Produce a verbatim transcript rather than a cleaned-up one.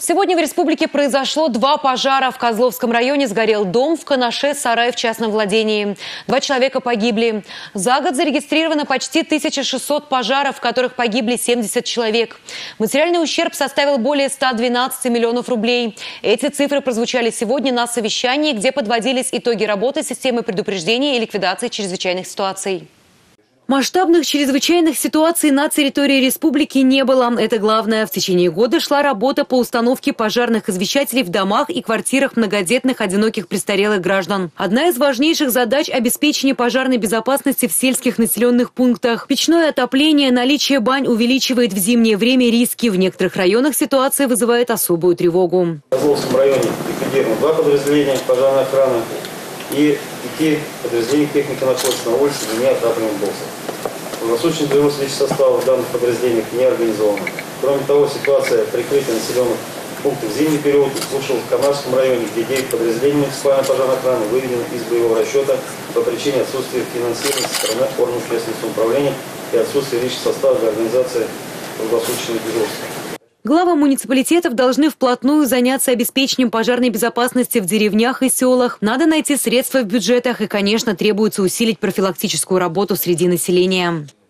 Сегодня в республике произошло два пожара. В Козловском районе сгорел дом, в Канаше сарай в частном владении. Два человека погибли. За год зарегистрировано почти тысяча шестьсот пожаров, в которых погибли семьдесят человек. Материальный ущерб составил более ста двенадцати миллионов рублей. Эти цифры прозвучали сегодня на совещании, где подводились итоги работы системы предупреждения и ликвидации чрезвычайных ситуаций. Масштабных чрезвычайных ситуаций на территории республики не было. Это главное. В течение года шла работа по установке пожарных извещателей в домах и квартирах многодетных одиноких престарелых граждан. Одна из важнейших задач – обеспечение пожарной безопасности в сельских населенных пунктах. Печное отопление, наличие бань увеличивает в зимнее время риски. В некоторых районах ситуация вызывает особую тревогу. В Козловском районе ликвидировано два подразделения пожарной охраны и пяти подразделений техники находится на улице с двумя отапливаемыми боксами. Круглосуточный производство личного состава в данных подразделениях не организовано. Кроме того, ситуация прикрытия населенных пунктов в зимний период ухудшилась в Камарском районе, где девять подразделений муниципальной пожарной охраны выведены из боевого расчета по причине отсутствия финансирования со стороны органов местного самоуправления и отсутствия личного состава для организации круглосуточного дежурства. Главы муниципалитетов должны вплотную заняться обеспечением пожарной безопасности в деревнях и селах. Надо найти средства в бюджетах и, конечно, требуется усилить профилактическую работу среди населения.